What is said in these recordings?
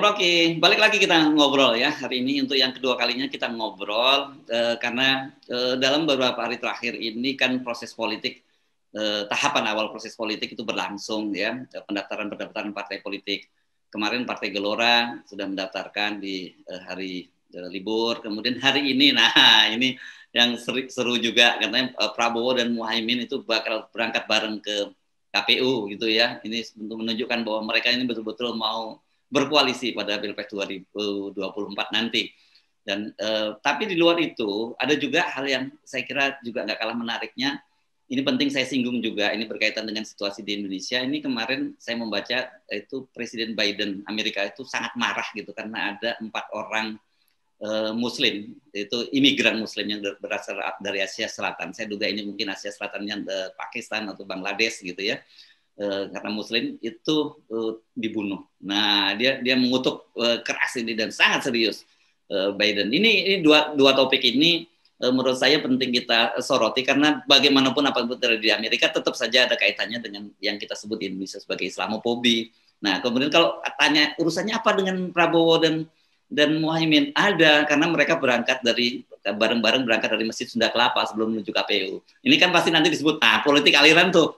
Rocky, balik lagi kita ngobrol ya hari ini untuk yang kedua kalinya kita ngobrol karena dalam beberapa hari terakhir ini kan proses politik tahapan awal proses politik itu berlangsung ya, pendaftaran partai politik. Kemarin Partai Gelora sudah mendaftarkan di hari libur, kemudian hari ini, nah ini yang seru juga katanya Prabowo dan Muhaimin itu bakal berangkat bareng ke KPU gitu ya. Ini untuk menunjukkan bahwa mereka ini betul-betul mau berkoalisi pada Pilpres 2024 nanti. Dan tapi di luar itu ada juga hal yang saya kira juga nggak kalah menariknya. Ini penting saya singgung juga, ini berkaitan dengan situasi di Indonesia. Ini kemarin saya membaca itu Presiden Biden Amerika itu sangat marah gitu karena ada 4 orang Muslim, itu imigran Muslim yang berasal dari Asia Selatan. Saya duga ini mungkin Asia Selatan yang Pakistan atau Bangladesh gitu ya. Karena Muslim itu dibunuh. Nah, dia mengutuk keras ini dan sangat serius Biden. Ini dua topik ini menurut saya penting kita soroti karena bagaimanapun apapun terjadi di Amerika tetap saja ada kaitannya dengan yang kita sebut di Indonesia sebagai Islamofobi. Nah, kemudian kalau tanya urusannya apa dengan Prabowo dan Muhaimin, ada karena mereka bareng-bareng berangkat dari Masjid Sunda Kelapa sebelum menuju KPU. Ini kan pasti nanti disebut politik aliran tuh.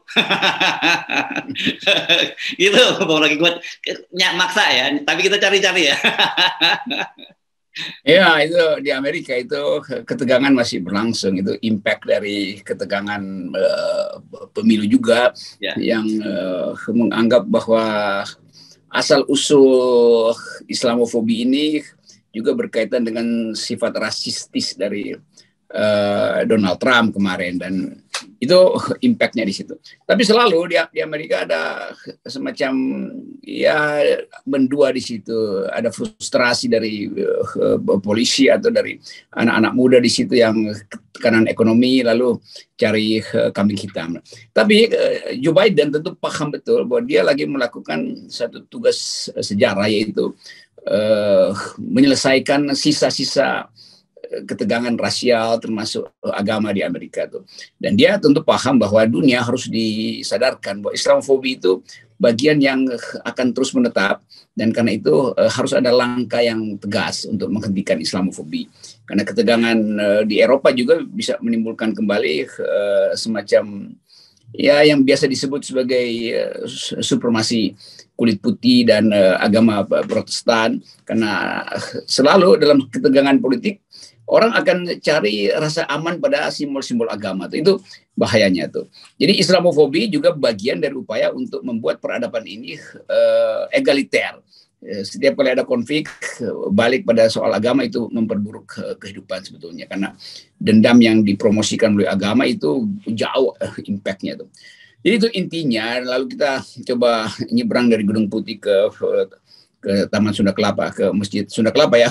Gitu, Bang lagi buat maksa ya, tapi kita cari-cari ya. Ya, itu di Amerika itu ketegangan masih berlangsung. Itu impact dari ketegangan pemilu juga ya. Yang menganggap bahwa asal-usul Islamofobi ini juga berkaitan dengan sifat rasistis dari Donald Trump kemarin, dan itu impactnya di situ. Tapi selalu di Amerika ada semacam ya mendua di situ, ada frustrasi dari polisi atau dari anak-anak muda di situ yang tekanan ekonomi lalu cari kambing hitam. Tapi Joe Biden tentu paham betul bahwa dia lagi melakukan satu tugas sejarah, yaitu menyelesaikan sisa-sisa ketegangan rasial termasuk agama di Amerika tuh. Dan dia tentu paham bahwa dunia harus disadarkan bahwa Islamofobi itu bagian yang akan terus menetap, dan karena itu harus ada langkah yang tegas untuk menghentikan Islamofobi. Karena ketegangan di Eropa juga bisa menimbulkan kembali semacam ya yang biasa disebut sebagai supremasi kulit putih dan agama Protestan, karena selalu dalam ketegangan politik orang akan cari rasa aman pada simbol-simbol agama. Itu bahayanya tuh. Jadi Islamofobi juga bagian dari upaya untuk membuat peradaban ini egaliter. Setiap kali ada konflik balik pada soal agama itu memperburuk kehidupan sebetulnya, karena dendam yang dipromosikan oleh agama itu jauh impactnya tuh. Jadi itu intinya. Lalu kita coba nyebrang dari Gedung Putih ke Taman Sunda Kelapa, ke Masjid Sunda Kelapa ya.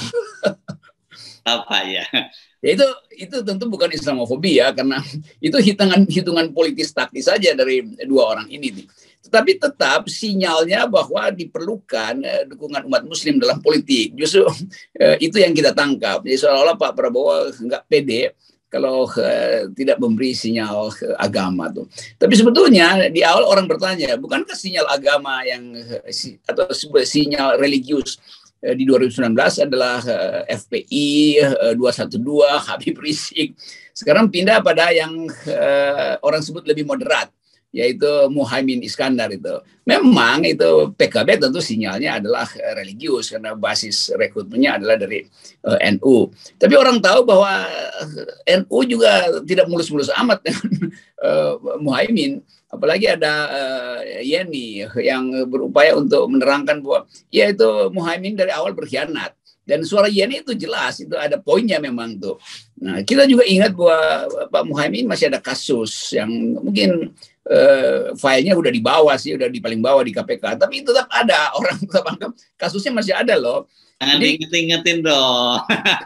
Apa ya? Ya itu tentu bukan Islamofobi ya, karena itu hitungan politis taktis saja dari dua orang ini. Tetapi tetap sinyalnya bahwa diperlukan dukungan umat Muslim dalam politik. Justru itu yang kita tangkap. Jadi seolah-olah Pak Prabowo nggak pede kalau tidak memberi sinyal agama tuh. Tapi sebetulnya di awal orang bertanya, bukankah sinyal agama yang atau sebuah sinyal religius di 2019 adalah FPI 212, Habib Rizik. Sekarang pindah pada yang orang sebut lebih moderat, yaitu Muhaimin Iskandar itu. Memang itu PKB tentu sinyalnya adalah religius karena basis rekrutmennya adalah dari NU. Tapi orang tahu bahwa NU juga tidak mulus-mulus amat dengan Muhaimin. Apalagi ada Yeni yang berupaya untuk menerangkan bahwa ya itu Muhaimin dari awal berkhianat. Dan suara Yeni itu jelas, itu ada poinnya memang tuh. Nah, kita juga ingat bahwa Pak Muhaimin masih ada kasus yang mungkin filenya udah di bawah sih, udah di paling bawah di KPK. Tapi tetap ada orang tetap anggap kasusnya masih ada loh. Jangan diingetin dong.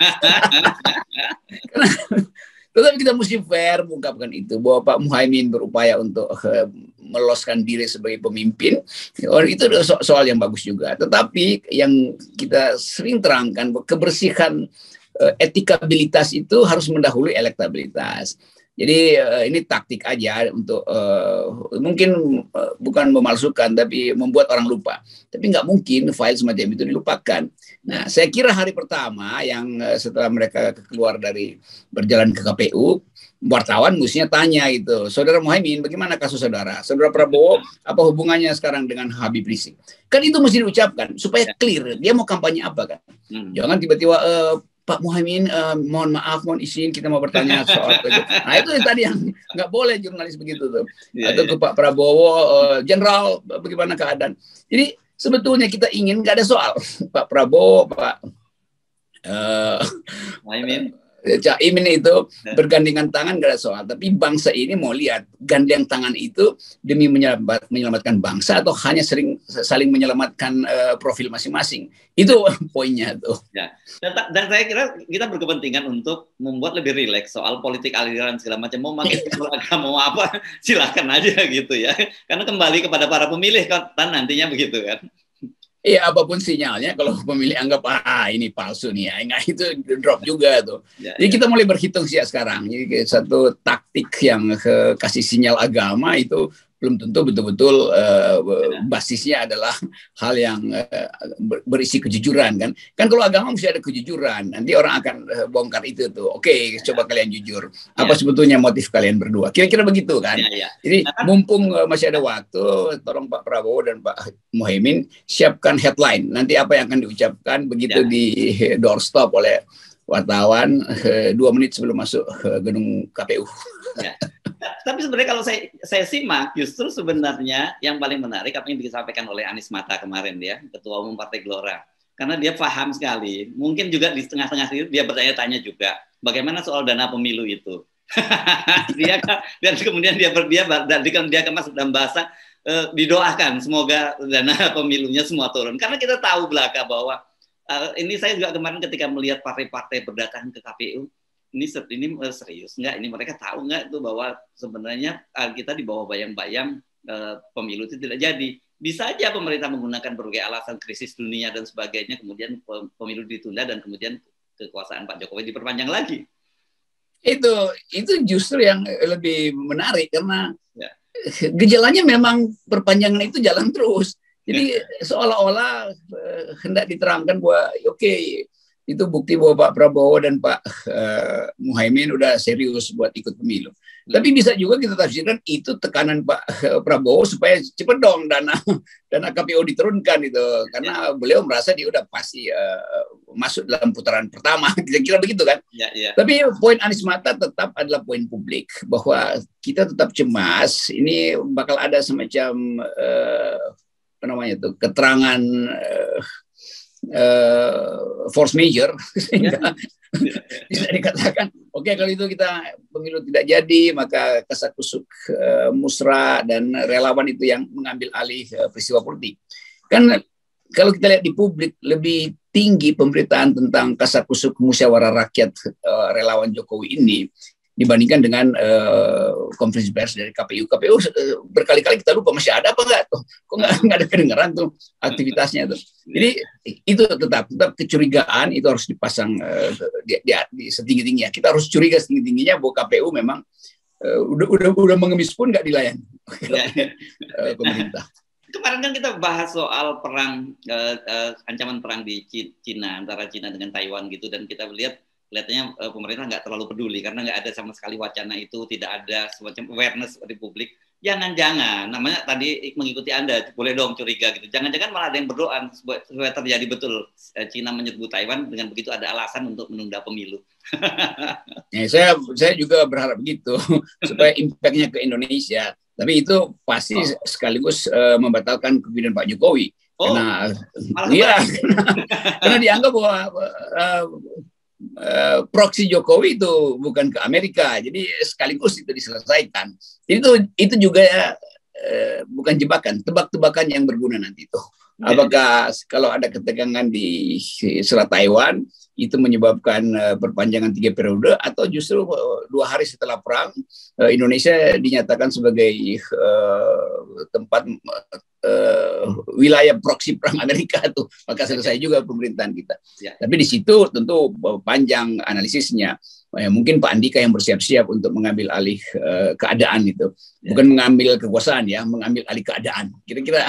Tetapi kita mesti fair mengungkapkan itu, bahwa Pak Muhaimin berupaya untuk meloloskan diri sebagai pemimpin. Itu soal yang bagus juga. Tetapi yang kita sering terangkan, kebersihan etikabilitas itu harus mendahului elektabilitas. Jadi ini taktik aja untuk mungkin bukan memalsukan, tapi membuat orang lupa. Tapi nggak mungkin file semacam itu dilupakan. Nah, saya kira hari pertama yang setelah mereka keluar dari berjalan ke KPU, wartawan mestinya tanya itu, Saudara Muhaimin, bagaimana kasus saudara? Saudara Prabowo, apa hubungannya sekarang dengan Habib Rizik? Kan itu mesti diucapkan supaya clear. Dia mau kampanye apa kan? Jangan tiba-tiba Pak Muhaimin, mohon maaf, mohon izin, kita mau bertanya soal itu. Nah, itu tadi yang nggak boleh jurnalis begitu tuh. Atau ke Pak Prabowo, Jenderal, bagaimana keadaan? Jadi sebetulnya kita ingin nggak ada soal. Pak Prabowo, Pak Caimin itu bergandengan tangan gak ada soal, tapi bangsa ini mau lihat gandeng tangan itu demi menyelamatkan bangsa atau hanya saling menyelamatkan profil masing-masing. Itu poinnya tuh. Ya. Dan saya kira kita berkepentingan untuk membuat lebih rileks soal politik aliran segala macam. Mau pakai agama mau apa silakan aja gitu ya. Karena kembali kepada para pemilih kan nantinya begitu kan. Iya, apapun sinyalnya, kalau pemilih anggap ini palsu nih, ya itu drop juga tuh. Jadi kita mulai berhitung sih sekarang. Jadi satu taktik yang kasih sinyal agama itu belum tentu betul-betul basisnya adalah hal yang berisi kejujuran kan. Kan kalau agama mesti ada kejujuran. Nanti orang akan bongkar itu tuh. Oke, coba kalian jujur. Apa sebetulnya motif kalian berdua? Kira-kira begitu kan. Jadi mumpung masih ada waktu, tolong Pak Prabowo dan Pak Muhaimin siapkan headline. Nanti apa yang akan diucapkan begitu di doorstop oleh wartawan 2 menit sebelum masuk gedung KPU. Ya. Tapi sebenarnya kalau saya simak, justru sebenarnya yang paling menarik apa yang disampaikan oleh Anies Mata kemarin ya, Ketua Umum Partai Gelora. Karena dia paham sekali. Mungkin juga di tengah-tengah itu dia bertanya-tanya juga, bagaimana soal dana pemilu itu. Dan kemudian dia kemas dalam bahasa didoakan semoga dana pemilunya semua turun. Karena kita tahu belaka bahwa ini saya juga kemarin ketika melihat partai-partai berdatangan ke KPU, ini serius nggak? Ini mereka tahu nggak itu bahwa sebenarnya kita di bawah bayang-bayang pemilu itu tidak jadi. Bisa aja pemerintah menggunakan berbagai alasan krisis dunia dan sebagainya, kemudian pemilu ditunda dan kemudian kekuasaan Pak Jokowi diperpanjang lagi. Itu justru yang lebih menarik karena gejalanya memang perpanjangan itu jalan terus. Jadi seolah-olah hendak diterangkan bahwa itu bukti bahwa Pak Prabowo dan Pak Muhaimin udah serius buat ikut pemilu. Tapi bisa juga kita tafsirkan itu tekanan Pak Prabowo supaya cepet dong dana KPU diturunkan itu, karena beliau merasa dia udah pasti masuk dalam putaran pertama, kira-kira begitu kan. Tapi poin Anies Mata tetap adalah poin publik bahwa kita tetap cemas ini bakal ada semacam keterangan force major sehingga bisa dikatakan kalau itu kita pemilu tidak jadi, maka kasakusuk musra dan relawan itu yang mengambil alih peristiwa politik. Kan kalau kita lihat di publik lebih tinggi pemberitaan tentang kasakusuk musyawarah rakyat relawan Jokowi ini dibandingkan dengan konferensi pers dari KPU. KPU berkali-kali kita lupa masih ada apa enggak tuh? Kok nggak ada kedengaran tuh aktivitasnya tuh. Jadi itu tetap kecurigaan itu harus dipasang di setinggi-tingginya. Kita harus curiga setinggi-tingginya bahwa KPU memang udah mengemis pun nggak dilayani pemerintah. Kemarin kan kita bahas soal perang ancaman perang di Cina, antara Cina dengan Taiwan gitu, dan kita kelihatannya pemerintah nggak terlalu peduli karena nggak ada sama sekali wacana itu, tidak ada semacam awareness di publik. Jangan-jangan, namanya tadi mengikuti Anda, boleh dong curiga gitu. Jangan-jangan malah ada yang berdoa supaya terjadi betul Cina menyerbu Taiwan, dengan begitu ada alasan untuk menunda pemilu. Saya juga berharap begitu supaya impact-nya ke Indonesia. Tapi itu pasti sekaligus membatalkan kepemimpinan Pak Jokowi. Karena dianggap bahwa proksi Jokowi itu bukan ke Amerika, jadi sekaligus itu diselesaikan. Itu juga bukan jebakan, tebak-tebakan yang berguna nanti itu. Apakah kalau ada ketegangan di Selat Taiwan itu menyebabkan perpanjangan 3 periode, atau justru 2 hari setelah perang Indonesia dinyatakan sebagai tempat wilayah proksi perang Amerika tuh, maka selesai juga pemerintahan kita. Ya. Tapi di situ tentu panjang analisisnya. Mungkin Pak Andika yang bersiap-siap untuk mengambil alih keadaan itu, bukan mengambil kekuasaan ya, mengambil alih keadaan. Kira-kira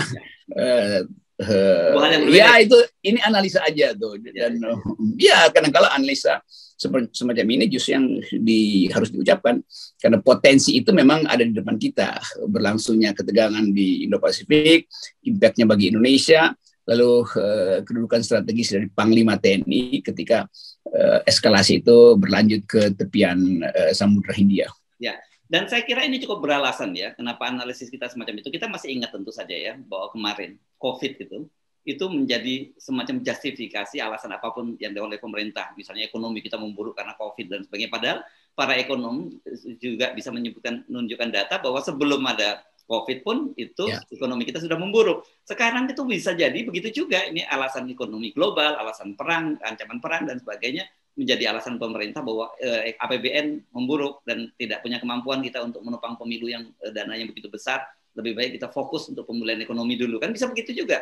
ya itu ini analisa aja tuh, dan ya kadang-kala analisa semacam ini justru yang harus diucapkan, karena potensi itu memang ada di depan kita. Berlangsungnya ketegangan di Indo-Pasifik, impact-nya bagi Indonesia, lalu kedudukan strategis dari Panglima TNI ketika eskalasi itu berlanjut ke tepian Samudra Hindia. Ya, dan saya kira ini cukup beralasan ya, kenapa analisis kita semacam itu. Kita masih ingat tentu saja ya, bahwa kemarin COVID itu menjadi semacam justifikasi alasan apapun yang dilakukan oleh pemerintah. Misalnya ekonomi kita memburuk karena COVID dan sebagainya. Padahal para ekonom juga bisa menunjukkan data bahwa sebelum ada COVID pun itu ekonomi kita sudah memburuk. Sekarang itu bisa jadi begitu juga. Ini alasan ekonomi global, alasan perang, ancaman perang dan sebagainya menjadi alasan pemerintah bahwa APBN memburuk dan tidak punya kemampuan kita untuk menopang pemilu yang dananya begitu besar. Lebih baik kita fokus untuk pemulihan ekonomi dulu. Kan bisa begitu juga.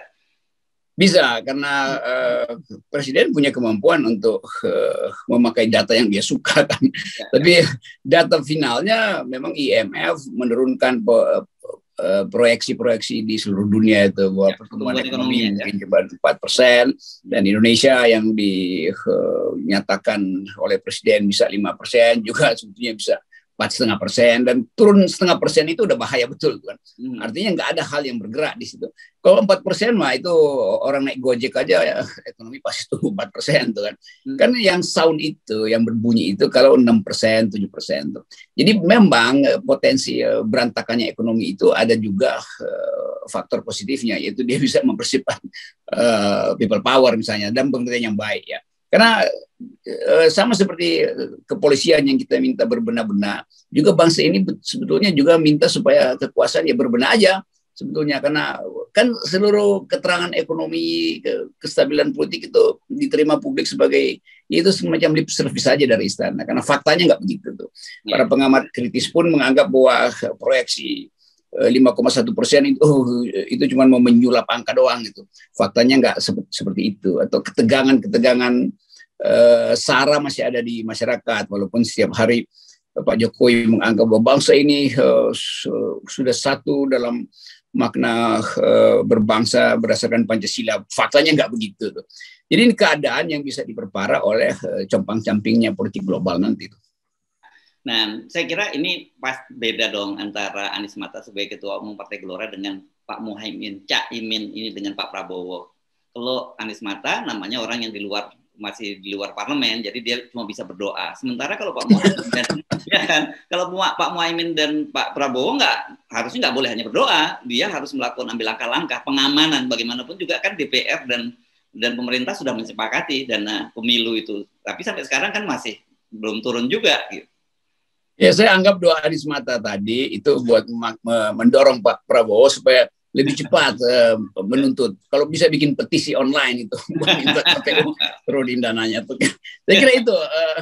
Bisa, karena Presiden punya kemampuan untuk memakai data yang dia suka kan. Tapi data finalnya memang IMF menurunkan proyeksi-proyeksi di seluruh dunia itu bahwa pertumbuhan ekonomi mungkin cuma 4%, dan Indonesia yang dinyatakan oleh Presiden bisa 5%, juga sebetulnya bisa 4,5%, dan turun 0,5% itu udah bahaya betul kan. Artinya nggak ada hal yang bergerak di situ. Kalau 4% mah itu orang naik Gojek aja ya, ekonomi pasti tumbuh 4% tuh kan. Kan yang sound itu, yang berbunyi itu kalau 6%, 7% tuh. Jadi memang potensi berantakannya ekonomi itu ada juga faktor positifnya, yaitu dia bisa mempersipkan people power misalnya dan pemerintahan yang baik ya. Karena sama seperti kepolisian yang kita minta berbenah-benah, juga bangsa ini sebetulnya juga minta supaya kekuasaan ya berbenah aja sebetulnya, karena kan seluruh keterangan ekonomi, kestabilan politik itu diterima publik sebagai itu semacam lip service saja dari istana, karena faktanya nggak begitu tuh. Para pengamat kritis pun menganggap bahwa proyeksi 5,1% itu cuma mau menyulap angka doang gitu. Faktanya nggak seperti itu, atau ketegangan SARA masih ada di masyarakat, walaupun setiap hari Pak Jokowi menganggap bahwa bangsa ini sudah satu dalam makna berbangsa berdasarkan Pancasila. Faktanya nggak begitu tuh. Jadi ini keadaan yang bisa diperparah oleh compang-campingnya politik global nanti tuh. Nah, saya kira ini pas beda dong antara Anies Mata sebagai Ketua Umum Partai Gelora dengan Pak Muhaimin, Cak Imin ini dengan Pak Prabowo. Kalau Anies Mata namanya orang yang masih di luar parlemen, jadi dia cuma bisa berdoa. Sementara kalau Pak Muhaimin ya kan, kalau Pak Muhaimin dan Pak Prabowo harusnya nggak boleh hanya berdoa, dia harus ambil langkah-langkah pengamanan. Bagaimanapun juga kan DPR dan pemerintah sudah menyepakati dana pemilu itu, tapi sampai sekarang kan masih belum turun juga gitu. Ya, saya anggap doa Anies Mata tadi itu buat mendorong Pak Prabowo supaya lebih cepat menuntut. Kalau bisa bikin petisi online itu, minta KPU turunin dananya. Saya kira itu.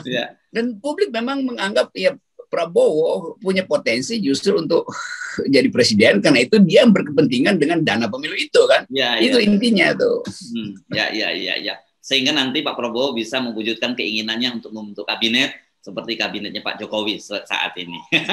Dan publik memang menganggap ya Prabowo punya potensi justru untuk jadi presiden, karena itu dia berkepentingan dengan dana pemilu itu kan. Itu intinya tuh. Ya. Sehingga nanti Pak Prabowo bisa mewujudkan keinginannya untuk membentuk kabinet seperti kabinetnya Pak Jokowi saat ini.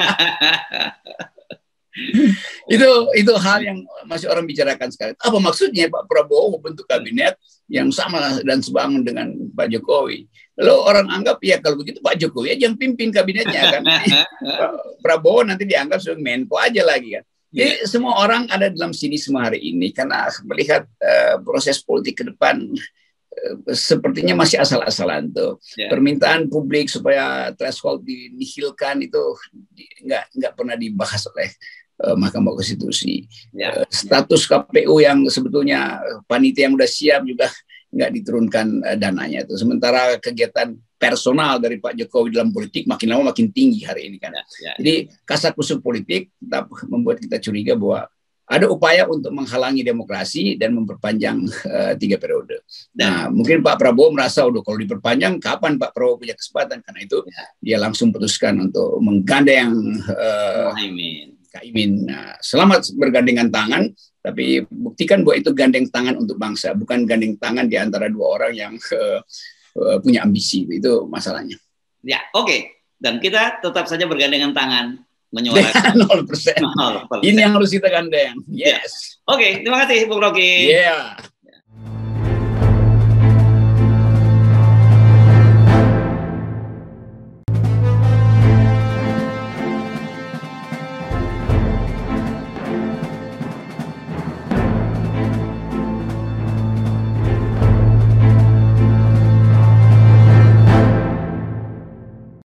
itu hal yang masih orang bicarakan sekarang. Apa maksudnya Pak Prabowo membentuk kabinet yang sama dan sebangun dengan Pak Jokowi? Lalu orang anggap ya kalau begitu Pak Jokowi aja yang pimpin kabinetnya kan. Prabowo nanti dianggap sebagai Menko aja lagi kan. Jadi semua orang ada dalam sinisme hari ini karena melihat proses politik ke depan sepertinya masih asal-asalan tuh. Permintaan publik supaya threshold dinihilkan itu nggak pernah dibahas oleh Mahkamah Konstitusi. Status KPU yang sebetulnya panitia yang udah siap juga nggak diturunkan dananya itu. Sementara kegiatan personal dari Pak Jokowi dalam politik makin lama makin tinggi hari ini kan. Jadi kasakusuk politik tetap membuat kita curiga bahwa ada upaya untuk menghalangi demokrasi dan memperpanjang 3 periode. Nah, mungkin Pak Prabowo merasa, kalau diperpanjang, kapan Pak Prabowo punya kesempatan? Karena itu dia langsung putuskan untuk menggandeng Kak Imin. Nah, selamat bergandengan tangan, tapi buktikan bahwa itu gandeng tangan untuk bangsa, bukan gandeng tangan di antara dua orang yang punya ambisi. Itu masalahnya. Ya, oke. Dan kita tetap saja bergandengan tangan menyuarakan 0%. 0%. Ini yang harus kita gandeng. Yes. Ya. Oke, terima kasih Bung Rocky. Yeah.